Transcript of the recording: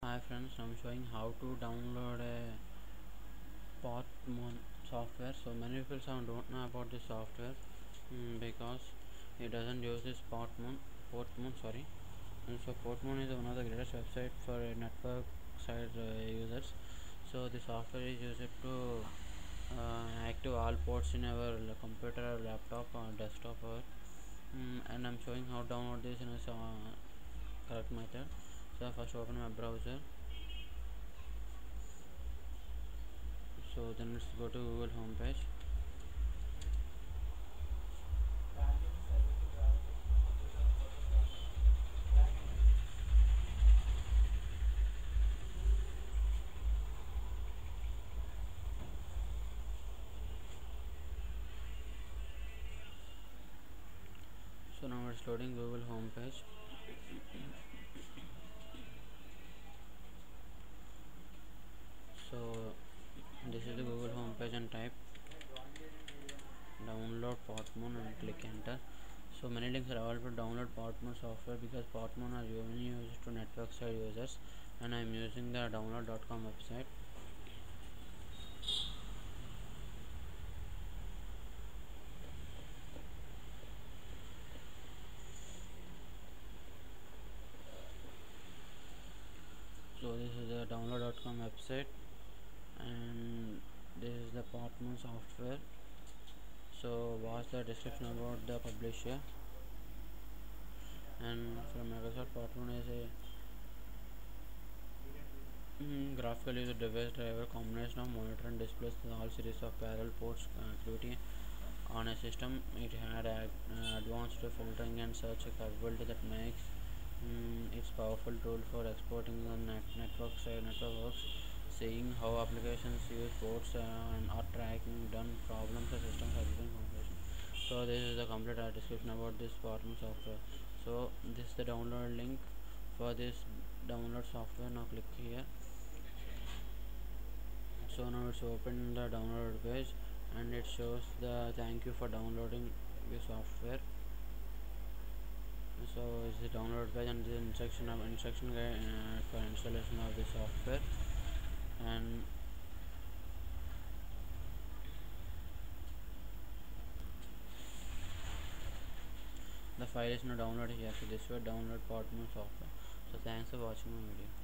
Hi friends, I'm showing how to download a Portmon software. So many people don't know about this software because it doesn't use this Portmon, sorry. And so Portmon is one of the greatest website for network side users. So the software is used to active all ports in our computer or laptop or desktop and I'm showing how to download this in a correct method. So first open my browser. So then let's go to Google homepage. So now it's loading Google homepage. So this is the Google homepage and type download Portmon and click enter. So many links are available to download Portmon software because Portmon are only used to network side users and I am using the download.com website. So this is the download.com website and this is the Portmon software. So what's the description about the publisher? And from Microsoft, Portmon is a graphical user device driver combination of monitor and displays all series of parallel ports connectivity on a system. It had advanced filtering and search capability that makes its powerful tool for exporting the networks, seeing how applications use ports and are tracking done problems or systems everything configuration. So this is the complete description about this Portmon software. So this is the download link for this download software. Now click here. So now it's open the download page and it shows the thank you for downloading the software. So it's the download page and the instruction guide for installation of the software, and the file is now downloaded here. So this will download Portmon software. So thanks for watching my video.